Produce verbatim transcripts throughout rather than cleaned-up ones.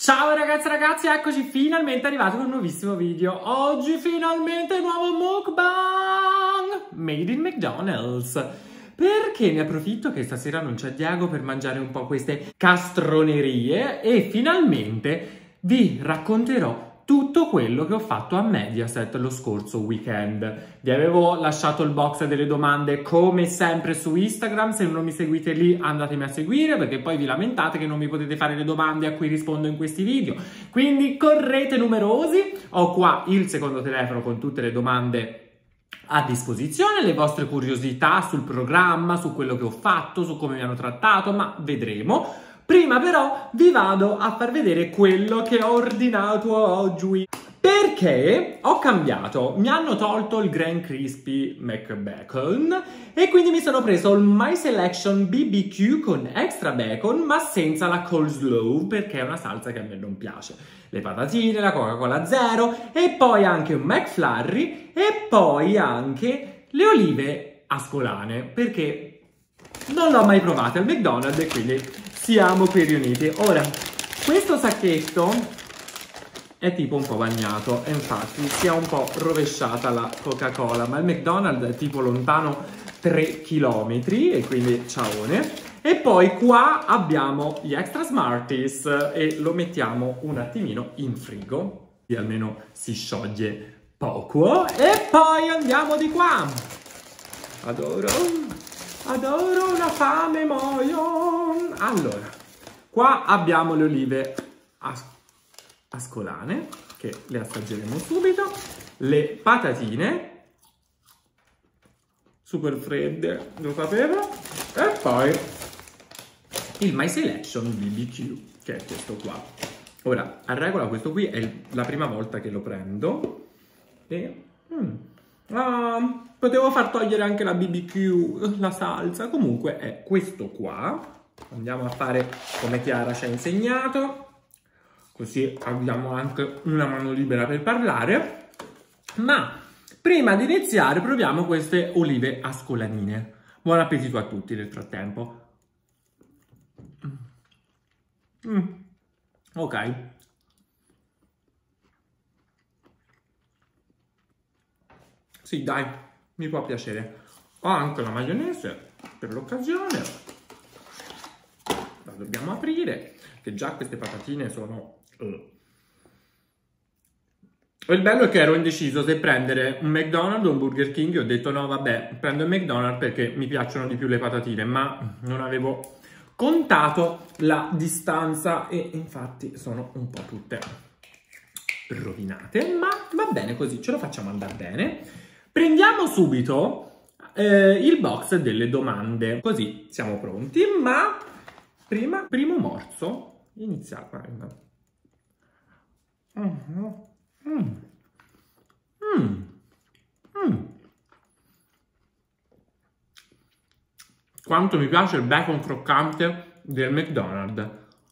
Ciao ragazzi e ragazzi, eccoci finalmente arrivati con un nuovissimo video. Oggi finalmente un nuovo mukbang made in McDonald's. Perché ne approfitto che stasera non c'è Diego per mangiare un po' queste castronerie e finalmente vi racconterò tutto quello che ho fatto a Mediaset lo scorso weekend. Vi avevo lasciato il box delle domande come sempre su Instagram, se non mi seguite lì andatemi a seguire perché poi vi lamentate che non mi potete fare le domande a cui rispondo in questi video. Quindi correte numerosi, ho qua il secondo telefono con tutte le domande a disposizione, le vostre curiosità sul programma, su quello che ho fatto, su come mi hanno trattato, ma vedremo. Prima però vi vado a far vedere quello che ho ordinato oggi. Perché ho cambiato, mi hanno tolto il Grand Crispy McBacon e quindi mi sono preso il My Selection B B Q con extra bacon ma senza la coleslaw perché è una salsa che a me non piace. Le patatine, la Coca-Cola zero e poi anche un McFlurry e poi anche le olive ascolane perché non l'ho mai provata al McDonald's e quindi siamo qui riuniti. Ora, questo sacchetto è tipo un po' bagnato e infatti si è un po' rovesciata la Coca-Cola, ma il McDonald's è tipo lontano tre chilometri e quindi ciaone. E poi qua abbiamo gli Extra Smarties e lo mettiamo un attimino in frigo, così almeno si scioglie poco. E poi andiamo di qua. Adoro, adoro la fame, muoio. Allora, qua abbiamo le olive ascolane. ascolane, che le assaggeremo subito, le patatine, super fredde, lo sapevo, e poi il My Selection B B Q, che è questo qua. Ora, a regola questo qui è la prima volta che lo prendo, e mm, ah, potevo far togliere anche la B B Q, la salsa, comunque è questo qua. Andiamo a fare come Chiara ci ha insegnato. Così abbiamo anche una mano libera per parlare. Ma prima di iniziare proviamo queste olive ascolanine. Buon appetito a tutti nel frattempo. Mm. Ok. Sì, dai, mi può piacere. Ho anche la maionese per l'occasione. La dobbiamo aprire, che già queste patatine sono... Il bello è che ero indeciso se prendere un McDonald's o un Burger King. Ho detto no vabbè, prendo il McDonald's perché mi piacciono di più le patatine, ma non avevo contato la distanza e infatti sono un po' tutte rovinate, ma va bene così, ce lo facciamo andare bene. Prendiamo subito eh, il box delle domande, così siamo pronti, ma prima, primo morso, inizia qua. Mm. Mm. Mm. Mm. Quanto mi piace il bacon croccante del McDonald's.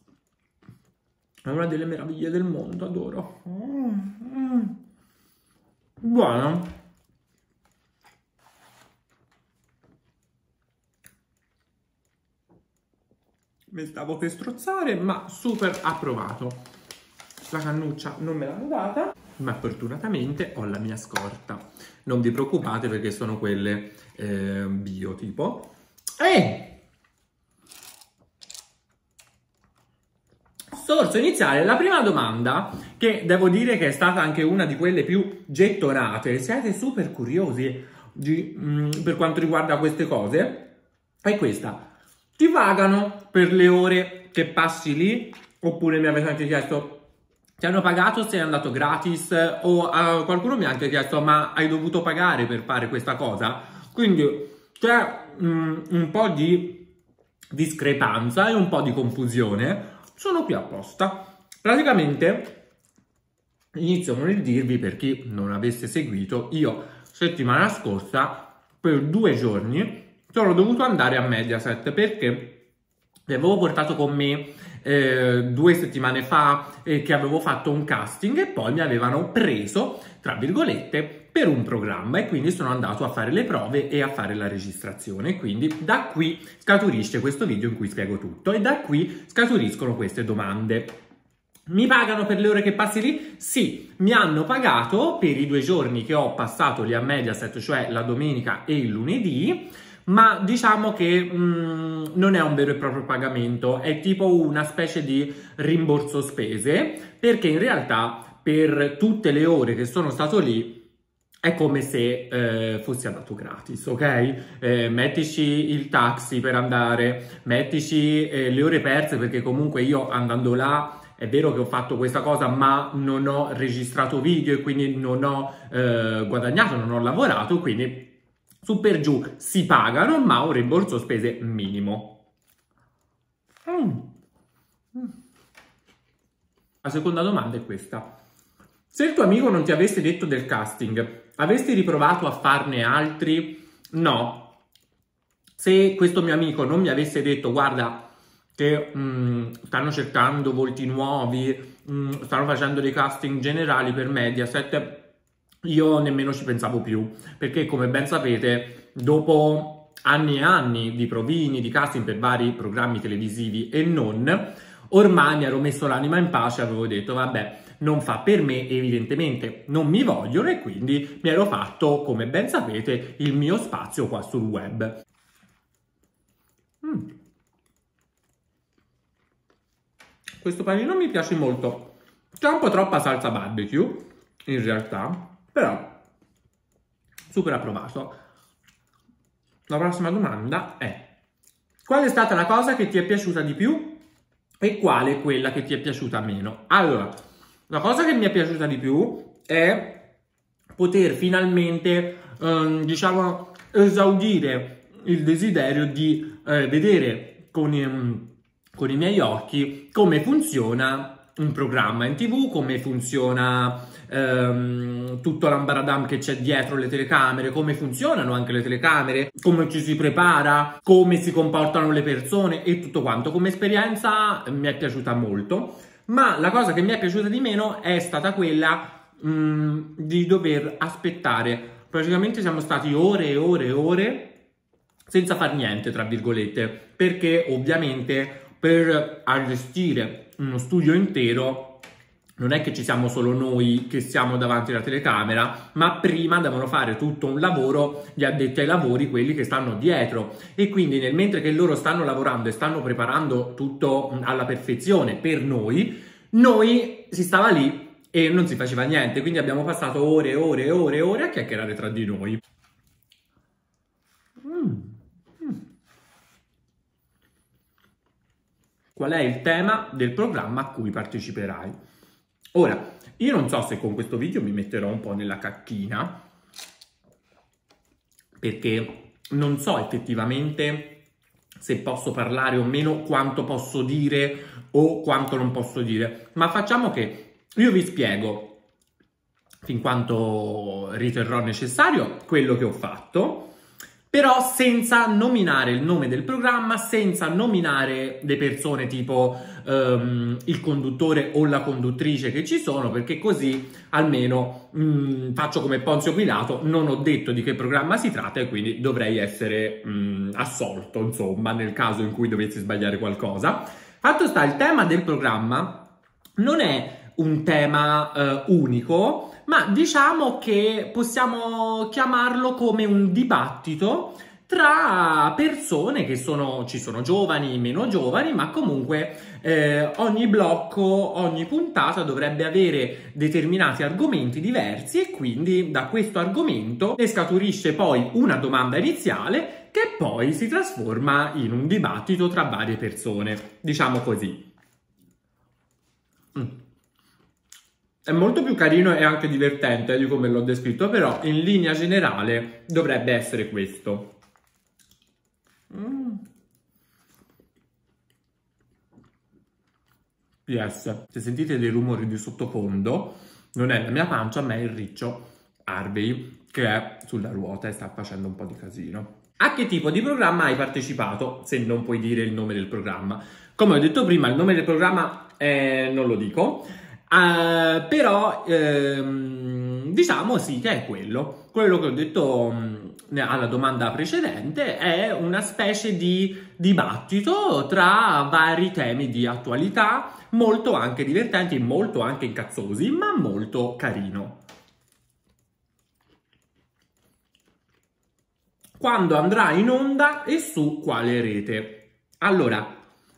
È una delle meraviglie del mondo, adoro. Mm. Mm. Buono. Mi stavo per strozzare, ma super approvato. La cannuccia non me l'hanno data, ma fortunatamente ho la mia scorta. Non vi preoccupate perché sono quelle eh, bio tipo. E sorso iniziale, la prima domanda, che devo dire che è stata anche una di quelle più gettonate, siete super curiosi di, mh, per quanto riguarda queste cose, è questa. Ti pagano per le ore che passi lì? Oppure mi avete anche chiesto... Ti hanno pagato se è andato gratis? O uh, qualcuno mi ha anche chiesto ma hai dovuto pagare per fare questa cosa? Quindi c'è um, un po' di discrepanza e un po' di confusione. Sono qui apposta. Praticamente inizio con il dirvi, per chi non avesse seguito, io settimana scorsa per due giorni sono dovuto andare a Mediaset perché vi avevo portato con me Eh, due settimane fa eh, che avevo fatto un casting e poi mi avevano preso, tra virgolette, per un programma e quindi sono andato a fare le prove e a fare la registrazione. Quindi da qui scaturisce questo video in cui spiego tutto e da qui scaturiscono queste domande. Mi pagano per le ore che passi lì? Sì, mi hanno pagato per i due giorni che ho passato lì a Mediaset, cioè la domenica e il lunedì, ma diciamo che mh, non è un vero e proprio pagamento, è tipo una specie di rimborso spese, perché in realtà per tutte le ore che sono stato lì è come se eh, fossi andato gratis, ok? Eh, mettici il taxi per andare, mettici eh, le ore perse, perché comunque io andando là è vero che ho fatto questa cosa, ma non ho registrato video e quindi non ho eh, guadagnato, non ho lavorato, quindi su per giù si pagano, ma un rimborso spese minimo. Mm. Mm. La seconda domanda è questa. Se il tuo amico non ti avesse detto del casting, avresti riprovato a farne altri? No. Se questo mio amico non mi avesse detto, guarda, che mh, stanno cercando volti nuovi, mh, stanno facendo dei casting generali per Mediaset, io nemmeno ci pensavo più, perché come ben sapete, dopo anni e anni di provini, di casting per vari programmi televisivi e non, ormai mi ero messo l'anima in pace e avevo detto, vabbè, non fa per me, evidentemente non mi vogliono, e quindi mi ero fatto, come ben sapete, il mio spazio qua sul web. Mm. Questo panino mi piace molto. C'è un po' troppa salsa barbecue, in realtà, però super approvato. La prossima domanda è: qual è stata la cosa che ti è piaciuta di più e quale quella che ti è piaciuta meno? Allora, la cosa che mi è piaciuta di più è poter finalmente, ehm, diciamo, esaudire il desiderio di eh, vedere con i, con i miei occhi come funziona un programma in tv, come funziona ehm, tutto l'ambaradam che c'è dietro le telecamere, come funzionano anche le telecamere, come ci si prepara, come si comportano le persone e tutto quanto. Come esperienza mi è piaciuta molto. Ma la cosa che mi è piaciuta di meno è stata quella mh, di dover aspettare. Praticamente siamo stati ore e ore e ore senza far niente, tra virgolette, perché ovviamente per allestire uno studio intero non è che ci siamo solo noi che siamo davanti alla telecamera, ma prima devono fare tutto un lavoro gli addetti ai lavori, quelli che stanno dietro, e quindi nel mentre che loro stanno lavorando e stanno preparando tutto alla perfezione per noi, noi si stava lì e non si faceva niente, quindi abbiamo passato ore e ore e ore e ore a chiacchierare tra di noi. Mm. Mm. Qual è il tema del programma a cui parteciperai? Ora, io non so se con questo video mi metterò un po' nella cacchina, perché non so effettivamente se posso parlare o meno, quanto posso dire o quanto non posso dire, ma facciamo che io vi spiego, fin quanto riterrò necessario, quello che ho fatto, però senza nominare il nome del programma, senza nominare le persone tipo um, il conduttore o la conduttrice che ci sono, perché così almeno mh, faccio come Ponzio Pilato, non ho detto di che programma si tratta e quindi dovrei essere mh, assolto, insomma, nel caso in cui dovessi sbagliare qualcosa. Fatto sta, il tema del programma non è un tema uh, unico, ma diciamo che possiamo chiamarlo come un dibattito tra persone che sono, ci sono giovani, meno giovani, ma comunque eh, ogni blocco, ogni puntata dovrebbe avere determinati argomenti diversi e quindi da questo argomento ne scaturisce poi una domanda iniziale che poi si trasforma in un dibattito tra varie persone, diciamo così. Mm. È molto più carino e anche divertente di come l'ho descritto, però in linea generale dovrebbe essere questo. Mm. P S, se sentite dei rumori di sottofondo, non è la mia pancia, ma è il riccio Harvey che è sulla ruota e sta facendo un po' di casino. A che tipo di programma hai partecipato, se non puoi dire il nome del programma? Come ho detto prima, il nome del programma eh, non lo dico. Uh, però ehm, diciamo sì che è quello. Quello che ho detto mh, alla domanda precedente è una specie di dibattito tra vari temi di attualità, molto anche divertenti, molto anche incazzosi, ma molto carino. Quando andrà in onda e su quale rete? Allora,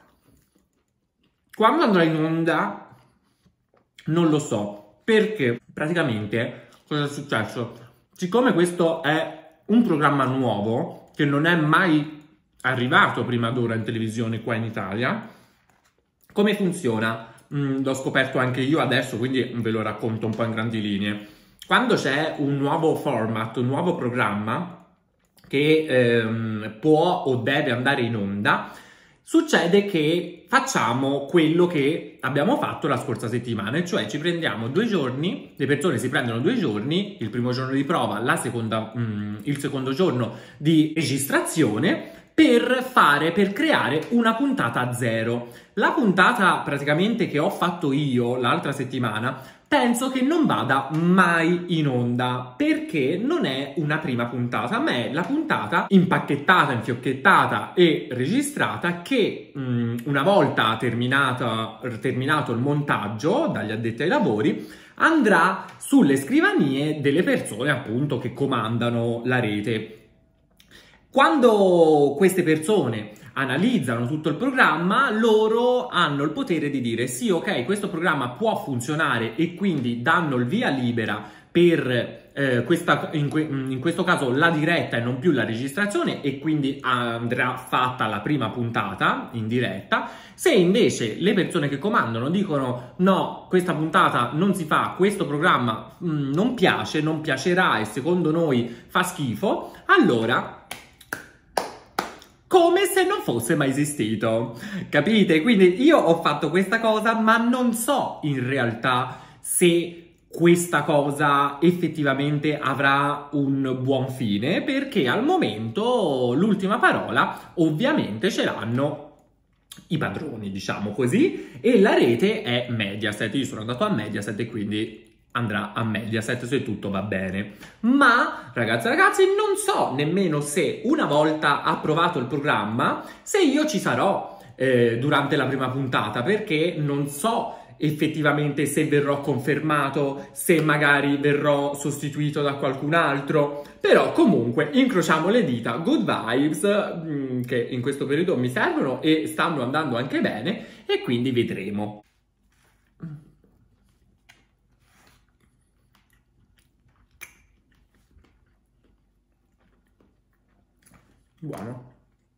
quando andrà in onda non lo so, perché praticamente cosa è successo? Siccome questo è un programma nuovo, che non è mai arrivato prima d'ora in televisione qua in Italia, come funziona? Mm, l'ho scoperto anche io adesso, quindi ve lo racconto un po' in grandi linee. Quando c'è un nuovo format, un nuovo programma che ehm, può o deve andare in onda, succede che facciamo quello che abbiamo fatto la scorsa settimana, cioè ci prendiamo due giorni, le persone si prendono due giorni, il primo giorno di prova, la seconda, mm, il secondo giorno di registrazione, per fare, per creare una puntata a zero. La puntata praticamente che ho fatto io l'altra settimana penso che non vada mai in onda, perché non è una prima puntata, ma è la puntata impacchettata, infiocchettata e registrata che mh, una volta terminata, terminato il montaggio dagli addetti ai lavori andrà sulle scrivanie delle persone appunto che comandano la rete. Quando queste persone analizzano tutto il programma, loro hanno il potere di dire sì, ok, questo programma può funzionare e quindi danno il via libera per eh, questa, in, que, in questo caso la diretta e non più la registrazione, e quindi andrà fatta la prima puntata in diretta. Se invece le persone che comandano dicono no, questa puntata non si fa, questo programma mh, non piace, non piacerà e secondo noi fa schifo, allora come se non fosse mai esistito, capite? Quindi io ho fatto questa cosa, ma non so in realtà se questa cosa effettivamente avrà un buon fine, perché al momento l'ultima parola ovviamente ce l'hanno i padroni, diciamo così, e la rete è Mediaset. Io sono andato a Mediaset e quindi andrà a Mediaset se tutto va bene. Ma, ragazze e ragazzi, non so nemmeno se una volta approvato il programma, se io ci sarò eh, durante la prima puntata, perché non so effettivamente se verrò confermato, se magari verrò sostituito da qualcun altro. Però comunque incrociamo le dita, good vibes, mh, che in questo periodo mi servono e stanno andando anche bene, e quindi vedremo. Buono.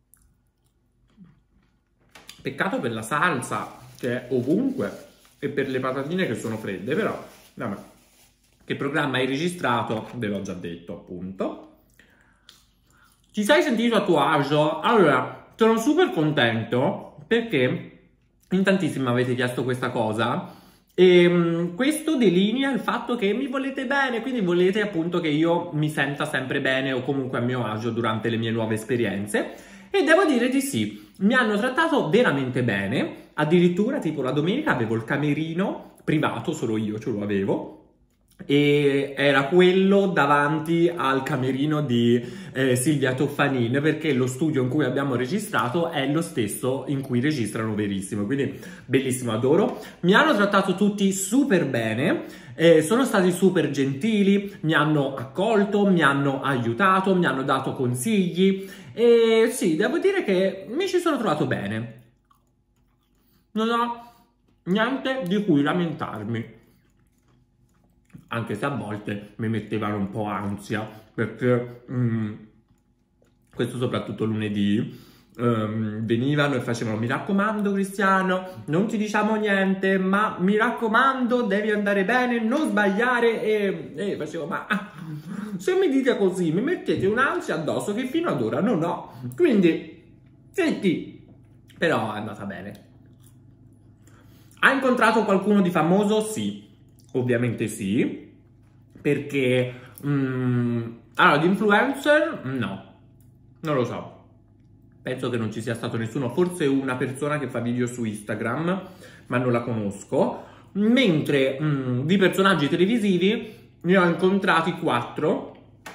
Peccato per la salsa che è ovunque e per le patatine che sono fredde, però vabbè. Che programma hai registrato? Ve l'ho già detto, appunto. Ti sei sentito a tuo agio? Allora, sono super contento perché in tantissimi avete chiesto questa cosa. E um, questo delinea il fatto che mi volete bene, quindi volete appunto che io mi senta sempre bene o comunque a mio agio durante le mie nuove esperienze, e devo dire di sì, mi hanno trattato veramente bene. Addirittura tipo la domenica avevo il camerino privato, solo io ce lo avevo, e era quello davanti al camerino di eh, Silvia Toffanin, perché lo studio in cui abbiamo registrato è lo stesso in cui registrano Verissimo, quindi bellissimo, adoro. Mi hanno trattato tutti super bene, eh, sono stati super gentili, mi hanno accolto, mi hanno aiutato, mi hanno dato consigli, e sì, devo dire che mi ci sono trovato bene, non ho niente di cui lamentarmi. Anche se a volte mi mettevano un po' ansia, perché um, questo soprattutto lunedì um, venivano e facevano mi raccomando Cristiano, non ti diciamo niente, ma mi raccomando devi andare bene, non sbagliare, e, e facevo ma ah, se mi dite così mi mettete un'ansia addosso che fino ad ora non ho, quindi senti, però è andata bene. Ha incontrato qualcuno di famoso? Sì. Ovviamente sì, perché um, allora di influencer no, non lo so, penso che non ci sia stato nessuno, forse una persona che fa video su Instagram, ma non la conosco. mentre mh, di personaggi televisivi ne ho incontrati quattro,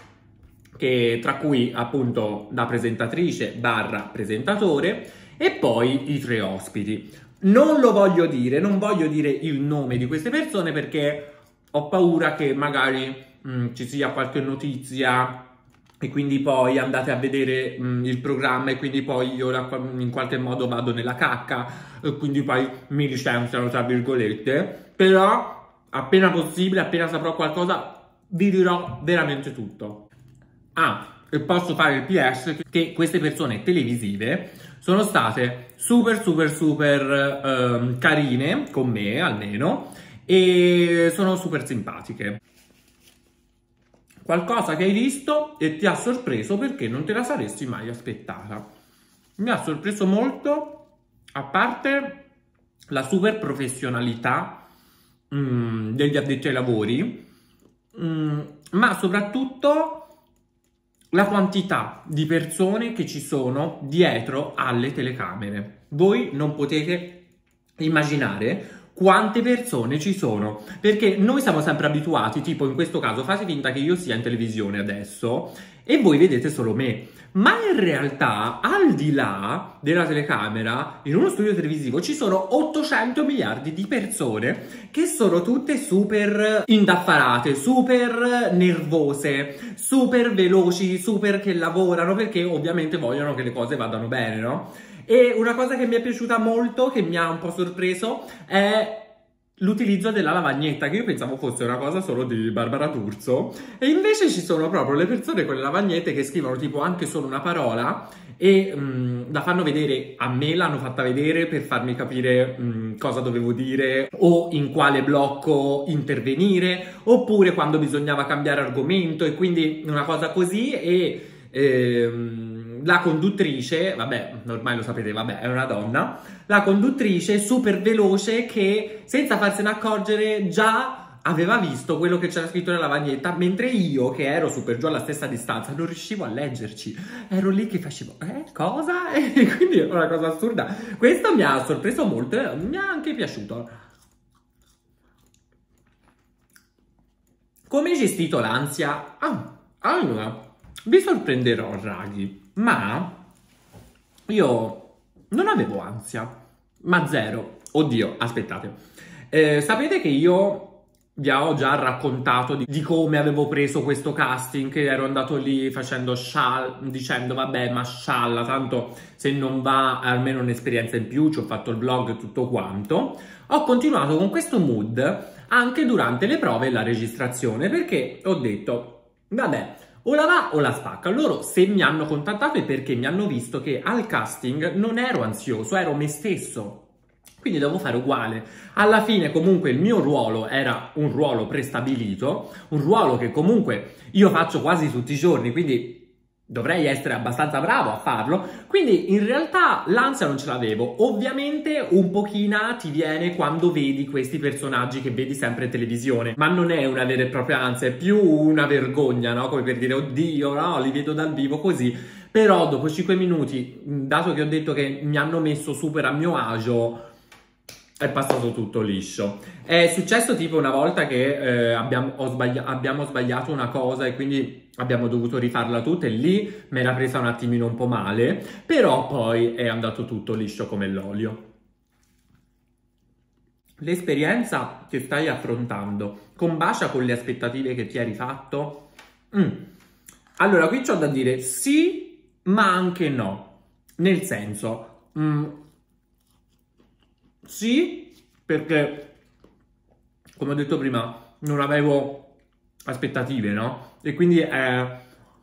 che, tra cui appunto la presentatrice barra presentatore e poi i tre ospiti. Non lo voglio dire, non voglio dire il nome di queste persone perché ho paura che magari mh, ci sia qualche notizia e quindi poi andate a vedere mh, il programma e quindi poi io la, in qualche modo vado nella cacca e quindi poi mi licenziano tra virgolette. Però appena possibile, appena saprò qualcosa, vi dirò veramente tutto. Ah, e posso fare il P S che queste persone televisive sono state super super super ehm, carine con me almeno e sono super simpatiche. Qualcosa che hai visto e ti ha sorpreso perché non te la saresti mai aspettata. Mi ha sorpreso molto, a parte la super professionalità mm, degli addetti ai lavori, mm, ma soprattutto la quantità di persone che ci sono dietro alle telecamere. Voi non potete immaginare quante persone ci sono, perché noi siamo sempre abituati, tipo in questo caso fate finta che io sia in televisione adesso e voi vedete solo me, ma in realtà al di là della telecamera in uno studio televisivo ci sono ottocento miliardi di persone che sono tutte super indaffarate, super nervose, super veloci, super che lavorano perché ovviamente vogliono che le cose vadano bene, no? E una cosa che mi è piaciuta molto, che mi ha un po' sorpreso, è l'utilizzo della lavagnetta, che io pensavo fosse una cosa solo di Barbara D'Urso, e invece ci sono proprio le persone con le lavagnette che scrivono tipo anche solo una parola e mh, la fanno vedere a me, l'hanno fatta vedere per farmi capire mh, cosa dovevo dire o in quale blocco intervenire, oppure quando bisognava cambiare argomento, e quindi una cosa così. E ehm, la conduttrice, vabbè, ormai lo sapete, vabbè, è una donna, la conduttrice super veloce che senza farsene accorgere già aveva visto quello che c'era scritto nella lavagnetta, mentre io, che ero super giù alla stessa distanza, non riuscivo a leggerci. Ero lì che facevo, eh, cosa? E quindi è una cosa assurda. Questo mi ha sorpreso molto e mi ha anche piaciuto. Come hai gestito l'ansia? Ah, allora, vi sorprenderò, raghi, ma io non avevo ansia, ma zero. Oddio, aspettate. Eh, sapete che io vi ho già raccontato di, di come avevo preso questo casting, che ero andato lì facendo scialla, dicendo vabbè, ma scialla, tanto se non va almeno un'esperienza in più, ci ho fatto il vlog e tutto quanto. Ho continuato con questo mood anche durante le prove e la registrazione, perché ho detto, vabbè, o la va o la spacca. Loro se mi hanno contattato è perché mi hanno visto che al casting non ero ansioso, ero me stesso. Quindi devo fare uguale. Alla fine comunque il mio ruolo era un ruolo prestabilito, un ruolo che comunque io faccio quasi tutti i giorni, quindi dovrei essere abbastanza bravo a farlo. Quindi in realtà l'ansia non ce l'avevo. Ovviamente un pochina ti viene quando vedi questi personaggi che vedi sempre in televisione, ma non è una vera e propria ansia, è più una vergogna, no? Come per dire, oddio, no, li vedo dal vivo così. Però dopo cinque minuti, dato che ho detto che mi hanno messo super a mio agio, è passato tutto liscio. È successo tipo una volta che eh, abbiamo, ho sbaglia- abbiamo sbagliato una cosa e quindi abbiamo dovuto rifarla tutta, e lì me l'ha presa un attimino un po' male, però poi è andato tutto liscio come l'olio. L'esperienza che stai affrontando combacia con le aspettative che ti eri fatto? Mm. Allora, qui c'ho da dire sì, ma anche no. Nel senso... Mm, sì, perché, come ho detto prima, non avevo aspettative, no? E quindi eh,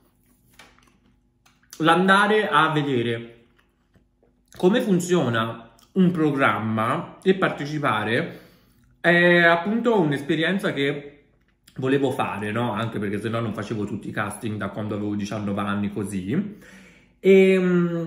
l'andare a vedere come funziona un programma e partecipare è appunto un'esperienza che volevo fare, no? Anche perché sennò non facevo tutti i casting da quando avevo diciannove anni così. E...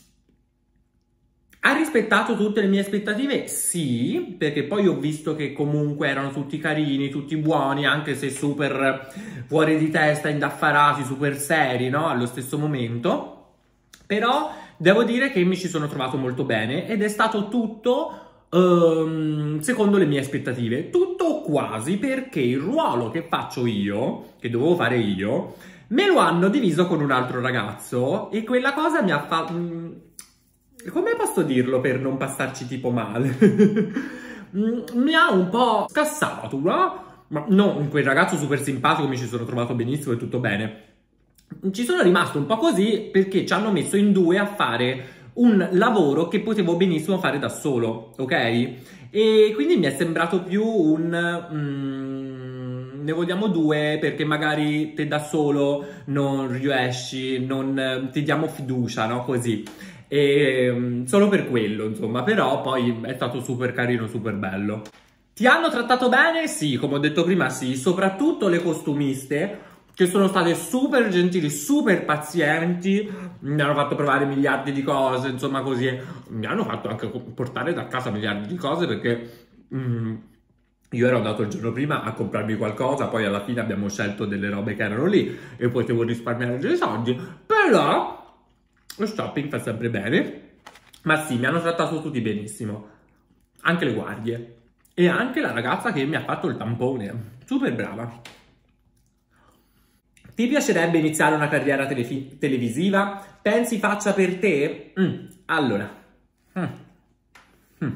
ha rispettato tutte le mie aspettative? Sì, perché poi ho visto che comunque erano tutti carini, tutti buoni, anche se super fuori di testa, indaffarati, super seri, no? Allo stesso momento. Però devo dire che mi ci sono trovato molto bene ed è stato tutto um, secondo le mie aspettative. Tutto o quasi, perché il ruolo che faccio io, che dovevo fare io, me lo hanno diviso con un altro ragazzo e quella cosa mi ha fatto... Come posso dirlo per non passarci tipo male? Mi ha un po' scassato, no? Ma no, quel ragazzo super simpatico, mi ci sono trovato benissimo e tutto bene. Ci sono rimasto un po' così perché ci hanno messo in due a fare un lavoro che potevo benissimo fare da solo, ok? E quindi mi è sembrato più un... Mm, ne vogliamo due perché magari te da solo non riesci, non ti diamo fiducia, no? Così. E, solo per quello, insomma, però poi è stato super carino, super bello. Ti hanno trattato bene? Sì, come ho detto prima, sì, soprattutto le costumiste, che sono state super gentili, super pazienti, mi hanno fatto provare miliardi di cose, insomma così, mi hanno fatto anche portare da casa miliardi di cose perché mm, io ero andato il giorno prima a comprarmi qualcosa, poi alla fine abbiamo scelto delle robe che erano lì e potevo risparmiare dei soldi, però... Lo shopping fa sempre bene, ma sì, mi hanno trattato tutti benissimo, anche le guardie e anche la ragazza che mi ha fatto il tampone, super brava. Ti piacerebbe iniziare una carriera tele televisiva? Pensi faccia per te? Mm, allora, mm. Mm.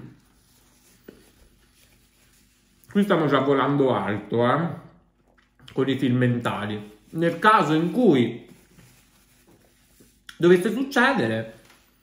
Qui stiamo già volando alto, eh, con i film mentali. Nel caso in cui dovesse succedere,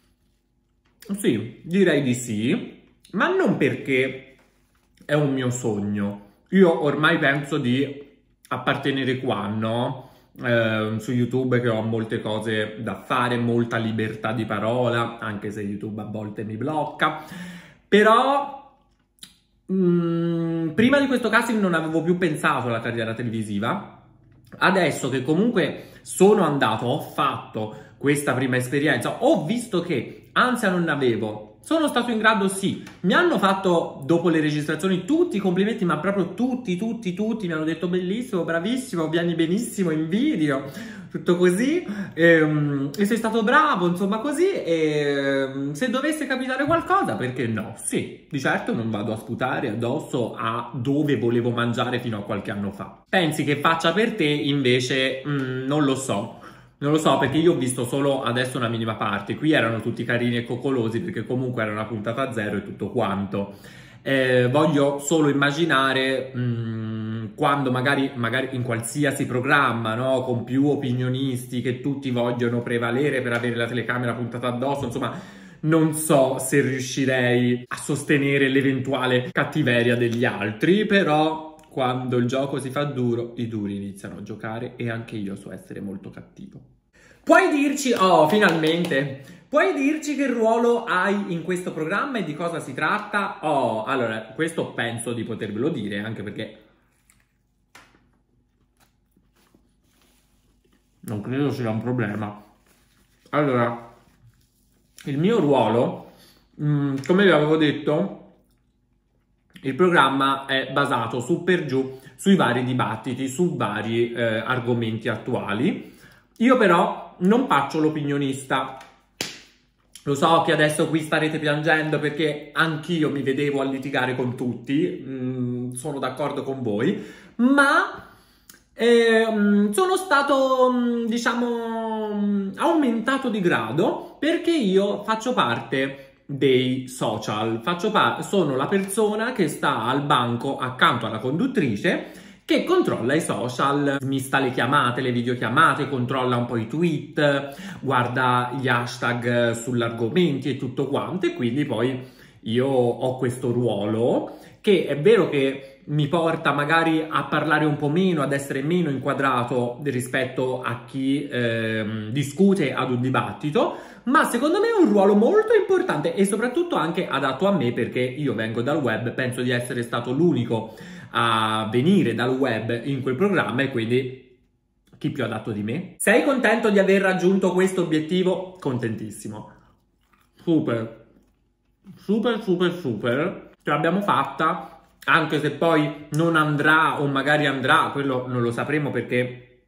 sì, direi di sì, ma non perché è un mio sogno. Io ormai penso di appartenere qua, no? Eh, su YouTube, che ho molte cose da fare, molta libertà di parola, anche se YouTube a volte mi blocca. Però mh, prima di questo casting non avevo più pensato alla carriera televisiva. Adesso che comunque sono andato, ho fatto questa prima esperienza, ho visto che ansia non ne avevo, sono stato in grado, sì, mi hanno fatto dopo le registrazioni tutti i complimenti, ma proprio tutti, tutti, tutti, mi hanno detto bellissimo, bravissimo, vieni benissimo in video, tutto così, e, e sei stato bravo, insomma così, e se dovesse capitare qualcosa, perché no? Sì, di certo non vado a sputare addosso a dove volevo mangiare fino a qualche anno fa. Pensi che faccia per te, invece, mh, non lo so. Non lo so, perché io ho visto solo adesso una minima parte. Qui erano tutti carini e coccolosi perché comunque era una puntata zero e tutto quanto. Eh, voglio solo immaginare mh, quando magari, magari in qualsiasi programma, no? Con più opinionisti che tutti vogliono prevalere per avere la telecamera puntata addosso, insomma, non so se riuscirei a sostenere l'eventuale cattiveria degli altri, però... Quando il gioco si fa duro, i duri iniziano a giocare e anche io so essere molto cattivo. Puoi dirci, oh, finalmente, puoi dirci che ruolo hai in questo programma e di cosa si tratta? Oh, allora, questo penso di potervelo dire, anche perché non credo sia un problema. Allora, il mio ruolo, mh, come vi avevo detto... Il programma è basato su per giù sui vari dibattiti, su vari eh, argomenti attuali. Io però non faccio l'opinionista. Lo so che adesso qui starete piangendo perché anch'io mi vedevo a litigare con tutti, mm, sono d'accordo con voi, ma eh, sono stato, diciamo, aumentato di grado perché io faccio parte dei social, faccio parte, sono la persona che sta al banco accanto alla conduttrice che controlla i social, smista le chiamate, le videochiamate, controlla un po' i tweet, guarda gli hashtag sull'argomento e tutto quanto, e quindi poi io ho questo ruolo che è vero che mi porta magari a parlare un po' meno, ad essere meno inquadrato rispetto a chi eh, discute ad un dibattito, ma secondo me è un ruolo molto importante e soprattutto anche adatto a me perché io vengo dal web, penso di essere stato l'unico a venire dal web in quel programma e quindi chi più adatto di me? Sei contento di aver raggiunto questo obiettivo? Contentissimo. Super, super, super, super. Ce l'abbiamo fatta, anche se poi non andrà o magari andrà, quello non lo sapremo perché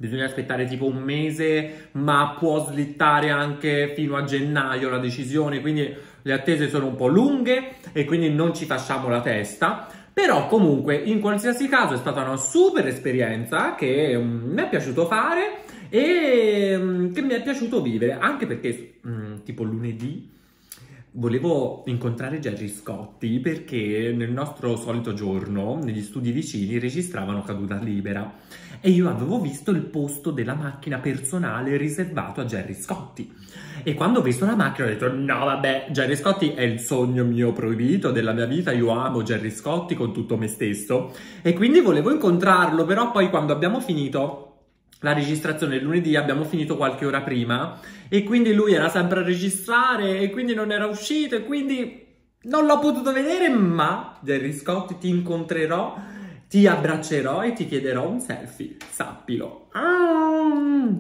bisogna aspettare tipo un mese, ma può slittare anche fino a gennaio la decisione, quindi le attese sono un po' lunghe e quindi non ci facciamo la testa. Però comunque in qualsiasi caso è stata una super esperienza che um, mi è piaciuto fare e um, che mi è piaciuto vivere, anche perché um, tipo lunedì volevo incontrare Gerry Scotti perché nel nostro solito giorno, negli studi vicini, registravano Caduta Libera e io avevo visto il posto della macchina personale riservato a Gerry Scotti. E quando ho visto la macchina ho detto no vabbè, Gerry Scotti è il sogno mio proibito della mia vita, io amo Gerry Scotti con tutto me stesso e quindi volevo incontrarlo, però poi quando abbiamo finito la registrazione il lunedì abbiamo finito qualche ora prima e quindi lui era sempre a registrare e quindi non era uscito e quindi non l'ho potuto vedere, ma Gerry Scotti ti incontrerò, ti abbraccerò e ti chiederò un selfie, sappilo. Ah!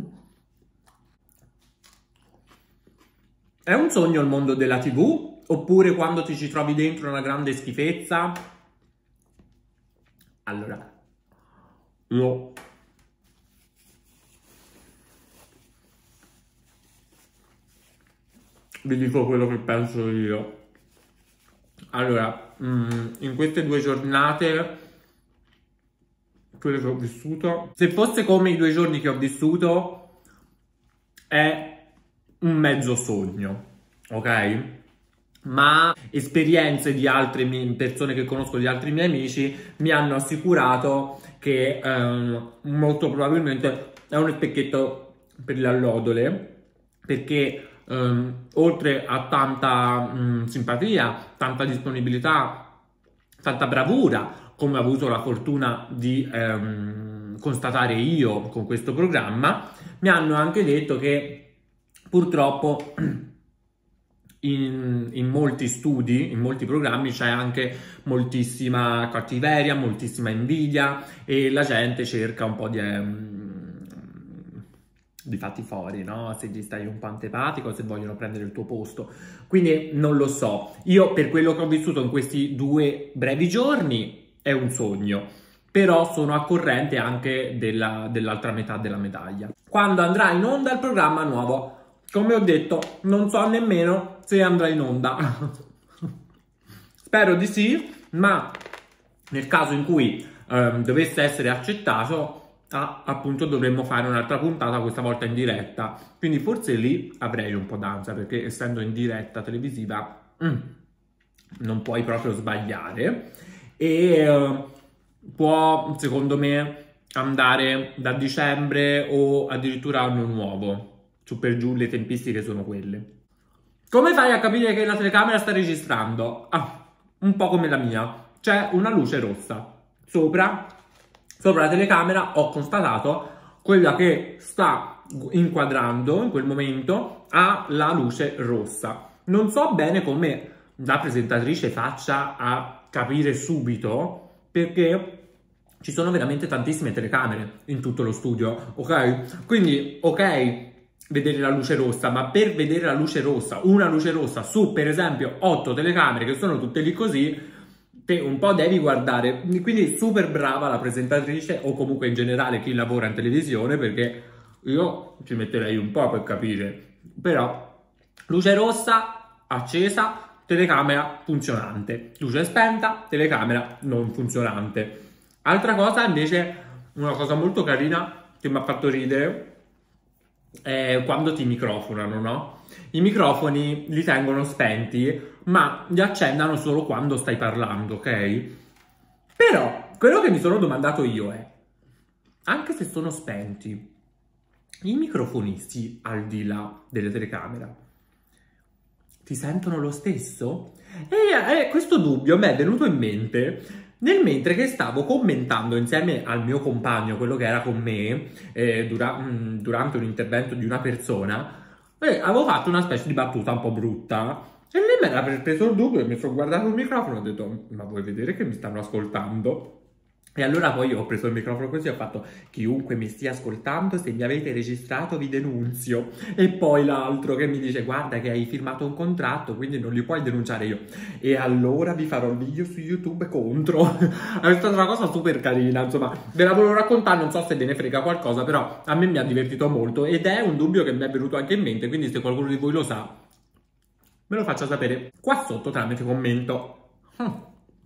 È un sogno il mondo della tivù? Oppure quando ti ci trovi dentro una grande schifezza? Allora, io vi dico quello che penso io. Allora, in queste due giornate, quelle che ho vissuto, se fosse come i due giorni che ho vissuto, è un mezzo sogno, ok? Ma esperienze di altre mie persone che conosco, di altri miei amici, mi hanno assicurato che ehm, molto probabilmente è uno specchietto per le allodole, perché ehm, oltre a tanta mh, simpatia, tanta disponibilità, tanta bravura, come ho avuto la fortuna di ehm, constatare io con questo programma, mi hanno anche detto che purtroppo in, in molti studi, in molti programmi c'è anche moltissima cattiveria, moltissima invidia e la gente cerca un po' di, um, di fatti fuori, no? Se gli stai un po' antipatico, se vogliono prendere il tuo posto. Quindi non lo so. Io per quello che ho vissuto in questi due brevi giorni è un sogno. Però sono a corrente anche della, dell'altra metà della medaglia. Quando andrà in onda il programma nuovo, come ho detto, non so nemmeno se andrà in onda. Spero di sì, ma nel caso in cui ehm, dovesse essere accettato, ah, appunto dovremmo fare un'altra puntata, questa volta in diretta. Quindi forse lì avrei un po' d'ansia, perché essendo in diretta televisiva mm, non puoi proprio sbagliare. E eh, può, secondo me, andare da dicembre o addirittura anno nuovo. Su per giù le tempistiche sono quelle. Come fai a capire che la telecamera sta registrando? Ah, un po' come la mia. C'è una luce rossa. Sopra, sopra la telecamera ho constatato quella che sta inquadrando in quel momento ha la luce rossa. Non so bene come la presentatrice faccia a capire subito, perché ci sono veramente tantissime telecamere in tutto lo studio, ok? Quindi, ok, vedere la luce rossa, ma per vedere la luce rossa, una luce rossa su per esempio otto telecamere che sono tutte lì così, te un po' devi guardare. Quindi super brava la presentatrice, o comunque in generale chi lavora in televisione, perché io ci metterei un po' per capire. Però luce rossa accesa, telecamera funzionante, luce spenta, telecamera non funzionante. Altra cosa invece, una cosa molto carina che mi ha fatto ridere, è quando ti microfonano, no? I microfoni li tengono spenti, ma li accendano solo quando stai parlando, ok? Però quello che mi sono domandato io è, anche se sono spenti, i microfonisti al di là delle telecamere ti sentono lo stesso? E eh, questo dubbio mi è venuto in mente nel mentre che stavo commentando insieme al mio compagno, quello che era con me, eh, dura mh, durante un intervento di una persona, e avevo fatto una specie di battuta un po' brutta. E lei mi era preso il dubbio e mi sono guardato il microfono e ho detto, ma vuoi vedere che mi stanno ascoltando? E allora poi ho preso il microfono così e ho fatto: chiunque mi stia ascoltando, se mi avete registrato vi denunzio. E poi l'altro che mi dice: guarda che hai firmato un contratto, quindi non li puoi denunciare. Io: e allora vi farò il video su YouTube contro. È stata una cosa super carina, insomma, ve la volevo raccontare, non so se ve ne frega qualcosa, però a me mi ha divertito molto ed è un dubbio che mi è venuto anche in mente, quindi se qualcuno di voi lo sa, me lo faccia sapere qua sotto tramite commento. Hm.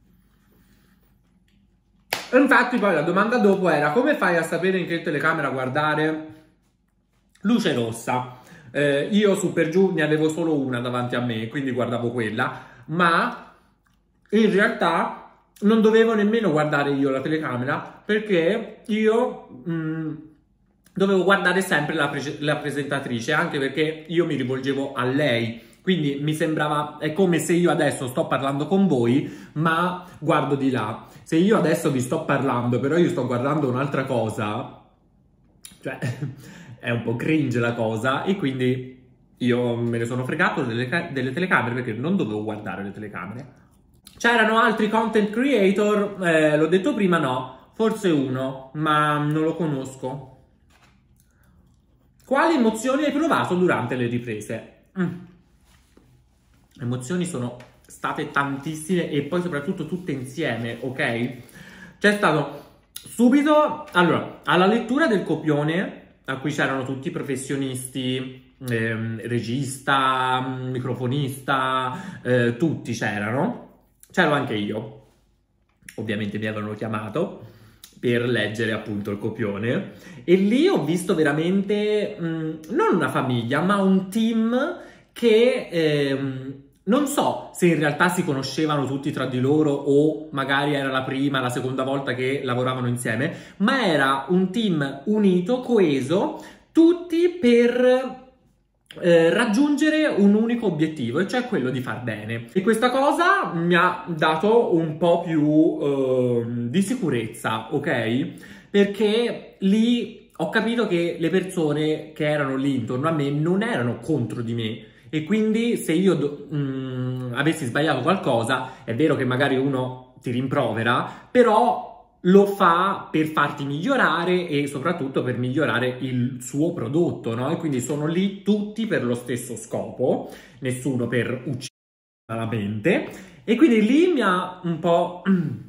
Infatti poi la domanda dopo era: come fai a sapere in che telecamera guardare? Luce rossa. Eh, io su per giù ne avevo solo una davanti a me, quindi guardavo quella, ma in realtà non dovevo nemmeno guardare io la telecamera, perché io mh, dovevo guardare sempre la, pre la presentatrice, anche perché io mi rivolgevo a lei. Quindi mi sembrava, è come se io adesso sto parlando con voi, ma guardo di là. Se io adesso vi sto parlando, però io sto guardando un'altra cosa, cioè è un po' cringe la cosa, e quindi io me ne sono fregato delle, delle telecamere perché non dovevo guardare le telecamere. C'erano altri content creator, eh, l'ho detto prima, no, forse uno, ma non lo conosco. Quali emozioni hai provato durante le riprese? Mm. Emozioni sono state tantissime e poi soprattutto tutte insieme, ok? C'è stato subito, allora, alla lettura del copione, a cui c'erano tutti i professionisti, ehm, regista, microfonista, eh, tutti c'erano, c'ero anche io, ovviamente mi avevano chiamato per leggere appunto il copione, e lì ho visto veramente, mh, non una famiglia, ma un team che... Ehm, non so se in realtà si conoscevano tutti tra di loro o magari era la prima, la seconda volta che lavoravano insieme, ma era un team unito, coeso, tutti per eh, raggiungere un unico obiettivo, e cioè quello di far bene. E questa cosa mi ha dato un po' più eh, di sicurezza, ok? Perché lì ho capito che le persone che erano lì intorno a me non erano contro di me. E quindi se io mh, avessi sbagliato qualcosa, è vero che magari uno ti rimprovera, però lo fa per farti migliorare e soprattutto per migliorare il suo prodotto, no? E quindi sono lì tutti per lo stesso scopo, nessuno per uccidere la mente. E quindi lì mi ha un po'...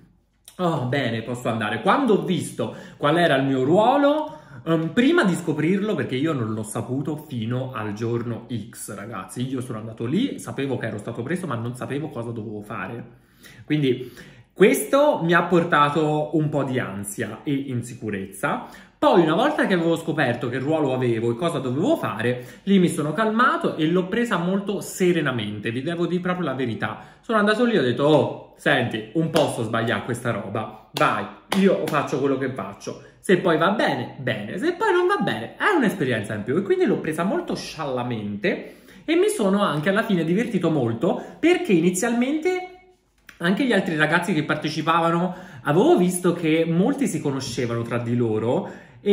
oh, bene, posso andare. Quando ho visto qual era il mio ruolo... Um, prima di scoprirlo, perché io non l'ho saputo fino al giorno X, ragazzi, io sono andato lì, sapevo che ero stato preso, ma non sapevo cosa dovevo fare. Quindi questo mi ha portato un po' di ansia e insicurezza. Poi, una volta che avevo scoperto che ruolo avevo e cosa dovevo fare, lì mi sono calmato e l'ho presa molto serenamente, vi devo dire proprio la verità. Sono andato lì e ho detto: oh, senti, un posso sbagliare questa roba, vai, io faccio quello che faccio. Se poi va bene, bene, se poi non va bene, è un'esperienza in più. E quindi l'ho presa molto sciallamente e mi sono anche alla fine divertito molto, perché inizialmente anche gli altri ragazzi che partecipavano, avevo visto che molti si conoscevano tra di loro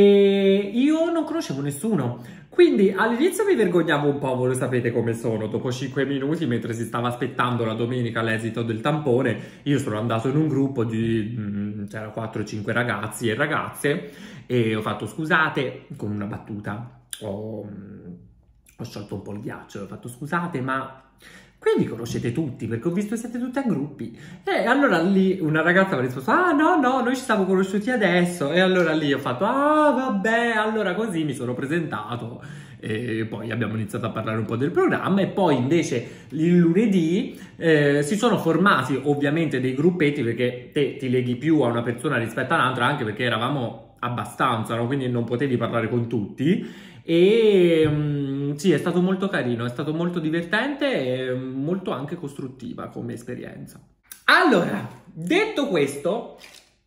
e io non conoscevo nessuno. Quindi all'inizio mi vergognavo un po', voi lo sapete come sono, dopo cinque minuti mentre si stava aspettando la domenica l'esito del tampone, io sono andato in un gruppo di, c'era quattro cinque ragazzi e ragazze, e ho fatto: scusate, con una battuta, ho, ho sciolto un po' il ghiaccio, ho fatto: scusate, ma... quindi conoscete tutti, perché ho visto che siete tutti a gruppi. E allora lì una ragazza mi ha risposto: ah no no, noi ci siamo conosciuti adesso. E allora lì ho fatto: ah vabbè, allora così mi sono presentato. E poi abbiamo iniziato a parlare un po' del programma. E poi invece il lunedì eh, si sono formati ovviamente dei gruppetti, perché te ti leghi più a una persona rispetto a un'altra, anche perché eravamo abbastanza, no? Quindi non potevi parlare con tutti. E um, sì, è stato molto carino, è stato molto divertente e molto anche costruttiva come esperienza. Allora, detto questo,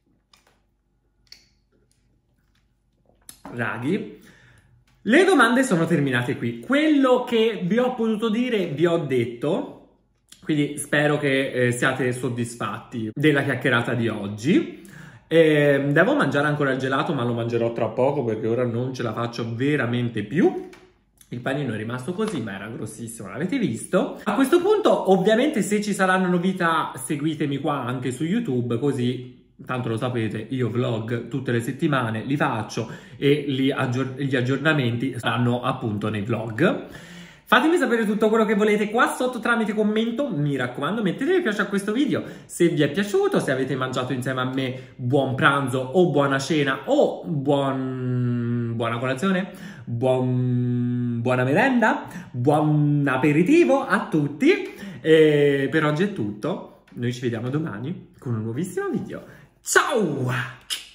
raghi, le domande sono terminate qui. Quello che vi ho potuto dire vi ho detto, quindi spero che eh, siate soddisfatti della chiacchierata di oggi. Eh, devo mangiare ancora il gelato, ma lo mangerò tra poco perché ora non ce la faccio veramente più. Il panino è rimasto così, ma era grossissimo, l'avete visto. A questo punto, ovviamente, se ci saranno novità, seguitemi qua anche su YouTube, così tanto lo sapete, io vlog tutte le settimane, li faccio e li aggior- gli aggiornamenti saranno appunto nei vlog. Fatemi sapere tutto quello che volete qua sotto tramite commento, mi raccomando mettete mi piace a questo video se vi è piaciuto, se avete mangiato insieme a me buon pranzo o buona cena o buon... buona colazione, buon... buona merenda, buon aperitivo a tutti. E per oggi è tutto, noi ci vediamo domani con un nuovissimo video. Ciao!